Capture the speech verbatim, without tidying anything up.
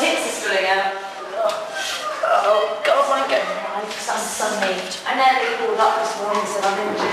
tits are spilling out. Oh, God, I won't get right, because I'm suddenly, I nearly called up this morning and said I'm in